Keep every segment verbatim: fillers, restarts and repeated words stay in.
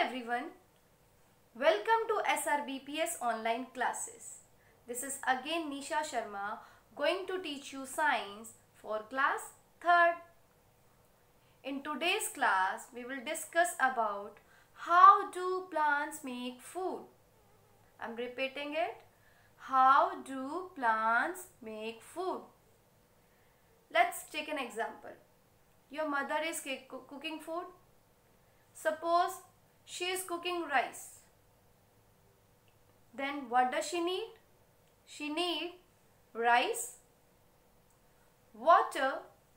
everyone, welcome to S R B P S online classes. This is again Nisha Sharma going to teach you science for class third. In today's class we will discuss about how do plants make food. I am repeating it. How do plants make food? Let's take an example. Your mother is cooking food. Suppose she is cooking rice. Then what does she need? She needs rice, water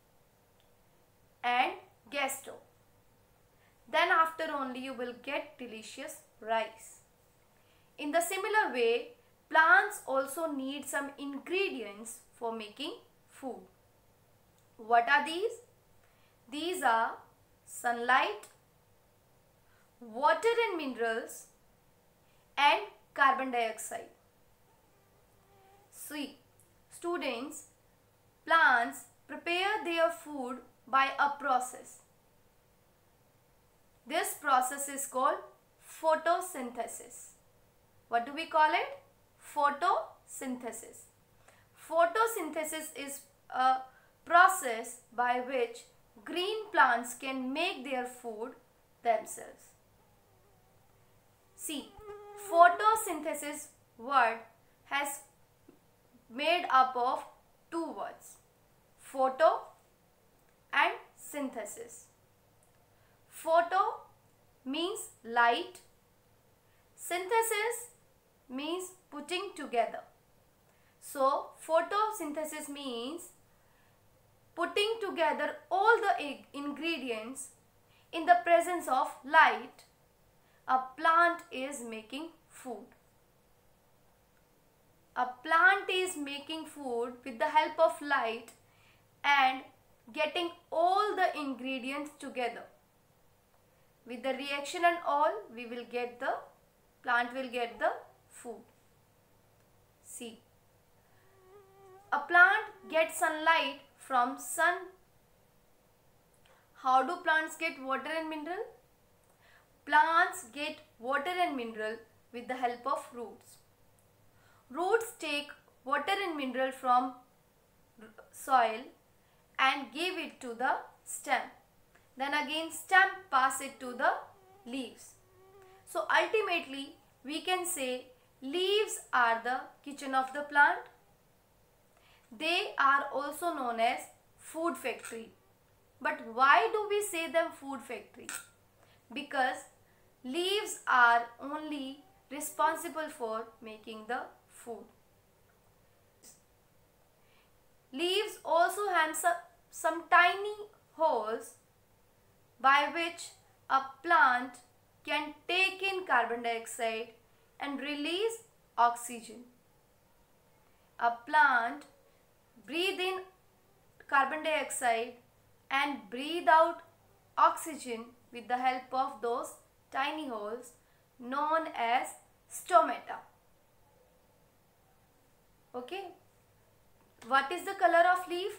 and gas stove. Then after only you will get delicious rice. In the similar way, plants also need some ingredients for making food. What are these? These are sunlight, water and minerals and carbon dioxide. See, students, plants prepare their food by a process. This process is called photosynthesis. What do we call it? Photosynthesis. Photosynthesis is a process by which green plants can make their food themselves. See, photosynthesis word has made up of two words, photo and synthesis. Photo means light, synthesis means putting together. So, photosynthesis means putting together all the ingredients in the presence of light. A plant is making food. A plant is making food with the help of light and getting all the ingredients together. With the reaction and all, we will get the plant will get the food. See, a plant gets sunlight from sun. How do plants get water and mineral? Plants get water and mineral with the help of roots. Roots take water and mineral from soil and give it to the stem. Then again stem pass it to the leaves. So ultimately we can say leaves are the kitchen of the plant. They are also known as food factory. But why do we say them food factory? Because leaves are only responsible for making the food. Leaves also have some, some tiny holes by which a plant can take in carbon dioxide and release oxygen. A plant breathe in carbon dioxide and breathe out oxygen with the help of those tiny holes known as stomata. Okay. What is the color of leaf?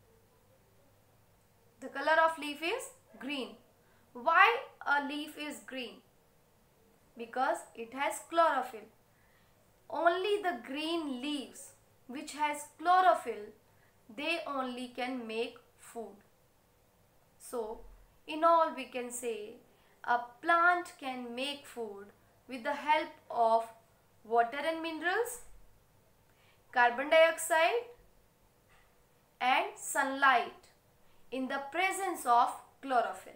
The color of leaf is green. Why a leaf is green? Because it has chlorophyll. Only the green leaves which has chlorophyll, they only can make food. So, in all we can say a plant can make food with the help of water and minerals, carbon dioxide and sunlight in the presence of chlorophyll.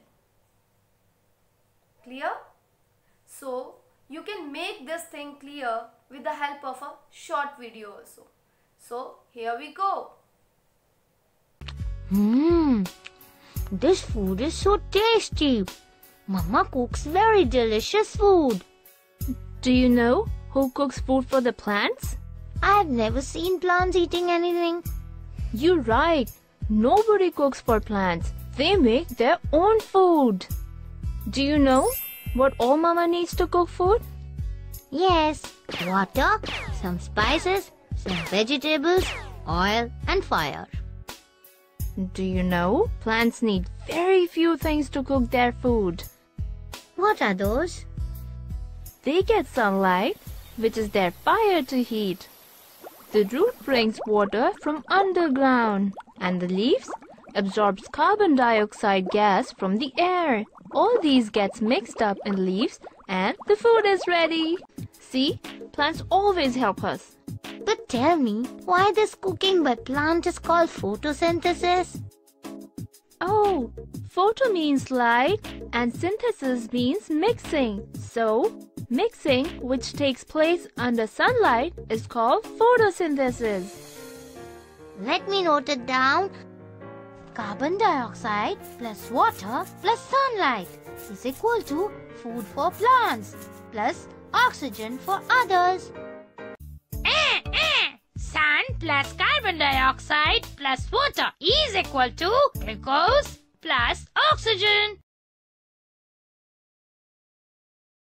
Clear? So, you can make this thing clear with the help of a short video also. So, here we go. Mmm, this food is so tasty. Mama cooks very delicious food. Do you know who cooks food for the plants? I have never seen plants eating anything. You're right. Nobody cooks for plants. They make their own food. Do you know what all Mama needs to cook food? Yes, water, some spices, some vegetables, oil and fire. Do you know plants need very few things to cook their food? What are those? they get sunlight, which is their fire to heat. The root brings water from underground, and the leaves absorbs carbon dioxide gas from the air. All these gets mixed up in leaves and the food is ready. See, plants always help us. But tell me, why this cooking by plant is called photosynthesis? Oh, photo means light and synthesis means mixing. So, mixing, which takes place under sunlight, is called photosynthesis. Let me note it down. Carbon dioxide plus water plus sunlight is equal to food for plants plus oxygen for others. Eh, eh. Sun plus carbon dioxide plus water is equal to glucose plus oxygen.